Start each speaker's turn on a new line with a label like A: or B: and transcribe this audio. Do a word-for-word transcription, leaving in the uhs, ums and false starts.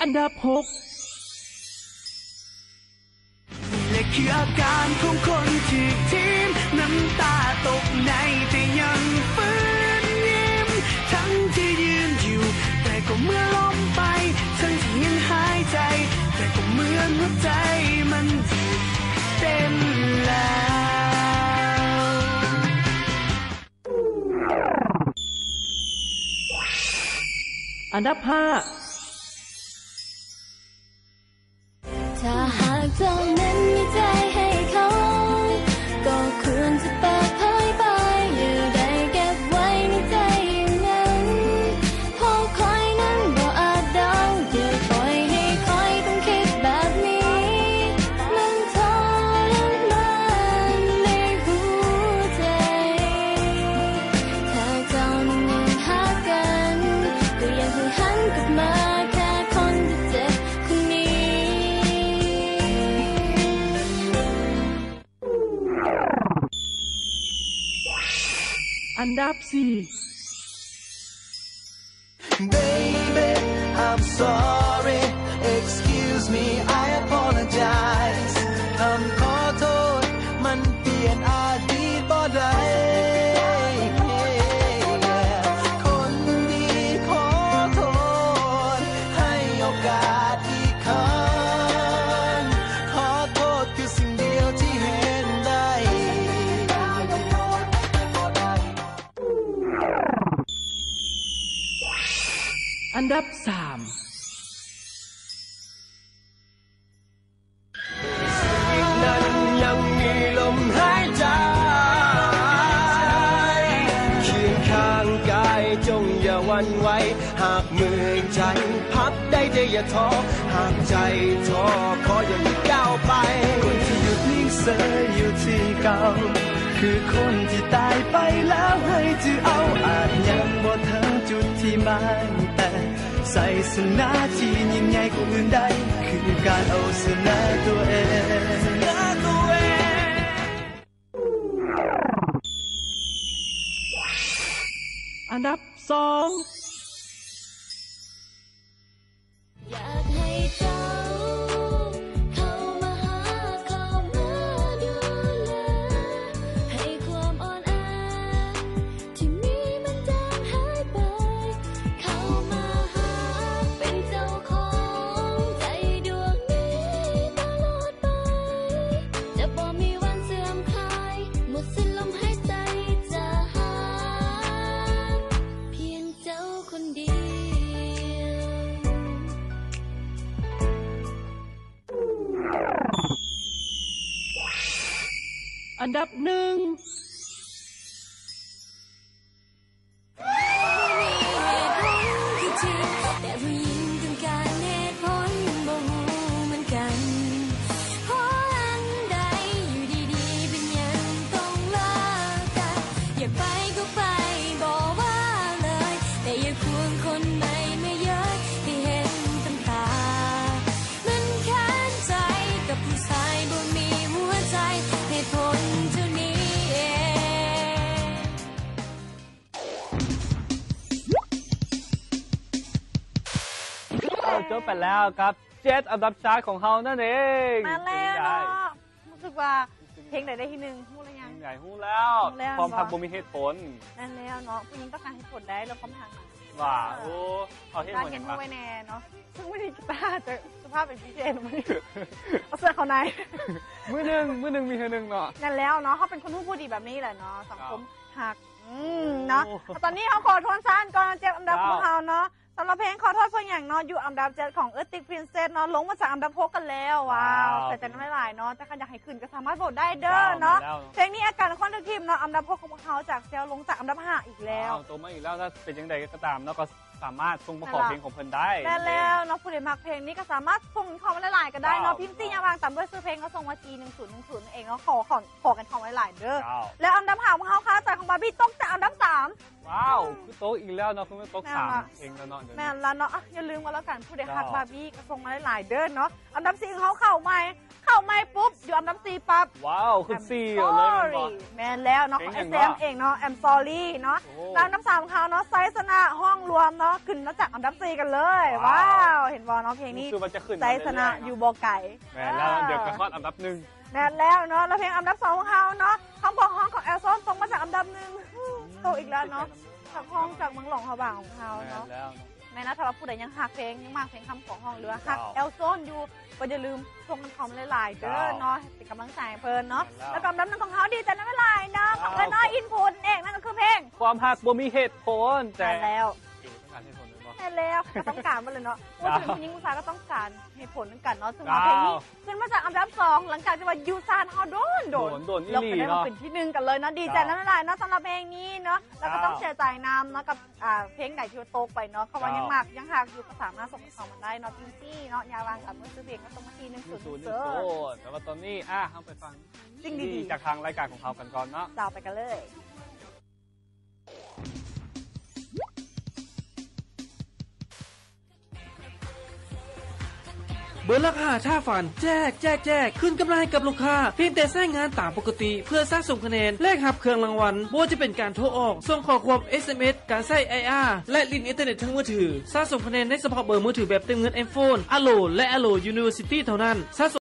A: อันดับหก
B: และคืออาการของคนที่ทีมน้ำตาตกในแต่ยังฟื้นยิ้มทั้งที่ยืนอยู่แต่ก็เมื่อล้มไปทั้งที่ยังหายใจแต่ก็เหมือนหัวใจมันหยุดเต้นแล้ว
A: อันดับห้า
C: ถ้าหากเจ้านั้นมีใจให้เขาก็ควรจะเปิดเผยไปอย่าได้เก็บไว้ในใจอย่างนั้นเพราะคอยนั้นบ่อาจเดาอย่าปล่อยให้คอยต้องคิดแบบนี้มันทรมานในหัวใจถ้าเจ้านั้นยังหากันก็ยังคงหันกลับมาแค่คนที่เจ็บคนนี้
A: อันดับสี่
B: Baby I'm sorry excuse me I apologize คำขอโทษมันเปลี่ยนอดีตบ่ได้คนดีขอโทษให้โอกาสอีกครั้งขอโทษคือสิ่งเดียวที่เห็นได้
A: อันดับสาม
B: นั้นยังมีลมหายใจเคียงข้างกายจงอย่าหวั่นไหวหากมือใจพักได้แต่อย่าท้อหากใจท้อขออย่าหยุดก้าวไปคนที่หยุดนิ่งเสยอยู่ที่เก่าคือคนที่ตายไปแล้วให้จือเอาอาจยังบ่ถึงจุดที่หมายแต่ใส่สนาที่ยิ่งใหญ่กว่าอื่นใดคือการเอาชนะตัวเอง
A: อันดับสอง
C: อยากให้เจ้าเข้ามาหาเข้ามาดูแลให้ความอ่อนแอที่มีมันจางหายไปเข้ามาหาเป็นเจ้าของใจดวงนี้ตลอดไปจะบ่มีวันเสื่อมคลายหมดสิ้นลมหายใจจะหาเพียงเจ้าคนเดียว
A: อันดับหนึ่ง
C: แต่ผู้หญิงต้องการเหตุผลบ่ฮู้เหมือนกันเพราะอันใดอยู่ดีๆเป็นหยังต้องเลิกกันอย่าไปก็ไปบอกว่าเลยแต่อย่าควงคนใหม่มาเย้ยให้เห็นตำตามันแค้นใจกับผู้ชายบ่มีหัวใจเหตุผลเท่านี้เอง
D: เอาจบไปแล้วครับเจ็ดอันดับชาร์ตของเฮานั่นเอง
E: มาแล้วเนาะรู้สึกว่าเพลงไหนได้ที่หนึ่งพูดอะไรยัง
D: ใหญ่หู้แล้วพร้อมพักบ่มีเหตุผล
E: นั่นแล้วเนาะผู้หญิงต้องการให้ผลได้แล้วพร้อมทาง
D: ว่าโอ้เอาเหตุ
E: กา
D: ผ
E: ร
D: ล
E: เห็น
D: อย่าง
E: มื
D: ไร
E: อไว้แน่เนาะซึ่งไม่ได้กีตาร์จะสภาพเป็นพิเศษไหมเอาเสื้อเขาใน
D: มือหนึ่งมือหนึ่งมีเธอหนึ่งเนาะ
E: นั่นแล้วเนาะเขาเป็นคนพูดดีแบบนี้แหละเนาะสังคมหักอืมเนาะตอนนี้เขาขอทวนสั้นก่อนเจ็ดอันดับของเขาเนาะสำหรับเพลงขอโทษเพื่อนอย่างเนาะอยู่อันดับเจ็ดของเออร์ติกพรินเซสเนาะลงมาจากอันดับหกกันแล้วว้าวแต่จะไม่หลายเนาะแต่ใครอยากให้ขึ้นก็สามารถโหวตได้เด้อเนาะเพลงนี้อาการคอนเทนต์ทีมเนาะอันดับหกของเขาจากเซลลงจากอันดับห้าอีกแล้ว
D: ตัวมาอีกแล้วถ้าเป็นยังไงก็ตามแล้วก็สามารถส่งมาขอเพลงของเพิ่นได้
E: ได้แล้วเนาะผู้ใดมักเพลงนี้ก็สามารถส่งคอมมาหลายๆก็ได้เนาะพิมพ์ซียางวางตามด้วยซื้อเพลงก็ส่งมาจีหนึ่งศูนย์หนึ่งศูนย์เองเนาะขอขอขอกันคอมมาหลายๆเด้อแล้วอันดับห้าของเขาค่ะจากของบาร์บี้ตกจากอันดับสาม
D: ว้าวคือโต๊ะอีกแล้วเนาะคือโต๊ะสามเองแล้วเนาะ
E: แม่แล้วเนาะอย่าลืมกันแล้วกันผู้ใดฮักบาร์บี้ก็ส่งมาหลายเดินเนาะอันดับสี่เขาเข้าใหม่เข้าใหม่ปุ๊บอยู่อันดับสี่ปั๊บ
D: ว้าวคือสี่เลย
E: แม่แล้วเนาะของ เอส เอ็ม เองเนาะ I'm sorry เนาะแล้วอันดับสามเขาเนาะไซสนะห้องรวมเนาะขึ้นมาจากอันดับสี่กันเลยว้าวเห็นบอลเนาะเพลงนี้ไซสนะอยู่บอไก่
D: แม่แล้วเดี๋ยวกระทอดอันดับหนึ่ง
E: แน่แล้วเนาะแล้วเพลงอันดับสองของเขาเนาะคำบอกห้องของแอลซอนตรงมาจากอันดับหนึ่งโตอีกแล้วเนาะจากห้องจากเมืองหลงเขาบ่างของเขาเนาะแม่นะถ้าว่าผู้ใดยังหักเพลงยังมากเพลงคำของห้องหรือหักแอลซอนอยู่ก็อย่าลืมส่งกันคอมหลายๆเด้อเนาะเป็นกำลังใจเพลินเนาะแล้วก็อันดับหนึ่งของเขาดีแต่นั่นไม่ไรเนาะของเอิร์นน้อยอินพุตเองนั่นก็คือเพลง
D: ความหักบ่มีเหตุผลแต่
E: แล้วแม่แล้วก็ต้องการมาเลยเนาะพูดถึงผู้หญิงผู้ชายก็ต้องการเหตุผลนึงกันเนาะซึ่งเพลงนี้ขึ้นมาจากอันดับสองหลังจากที่ว่ายูซานฮอโดนโดนเราก็ได้มาเป็นที่หนึ่งกันเลยนะดีใจนั่นแหละเนาะสำหรับเพลงนี้เนาะแล้วก็ต้องเสียใจนำเนาะกับเพลงไหนที่ว่าโตไปเนาะเขาว่ายังหมักยังหักอยู่ก็สามารถส่งเขามาได้เนาะจริงที่เนาะยาวางกับมือซื้อเพลงก็ต้องมาทีหนึ่งศูนย์เซอร์
D: แต่ว่าตอนนี้อ่ะเอาไปฟัง
E: จริงดี
D: จากทางรายการของเขากันก่อนเนาะ
E: ต่อไปกันเลย
F: เบอร์ราคาท่าฝันแจกแจกแจกขึ้นกำไรกับลูกค้าเพียงแต่แจ้งงานตามปกติเพื่อสะสมคะแนนแลกหับเครื่องรางวัลบ่ว่าจะเป็นการโทรออกส่งข้อความ เอส เอ็ม เอส การใช้ ไอ อาร์ และลิงก์อินเทอร์เน็ตทั้งมือถือสะสมคะแนนในเฉพาะเบอร์มือถือแบบเต็มเงิน ไอโฟน Allo และ Allo University เท่านั้น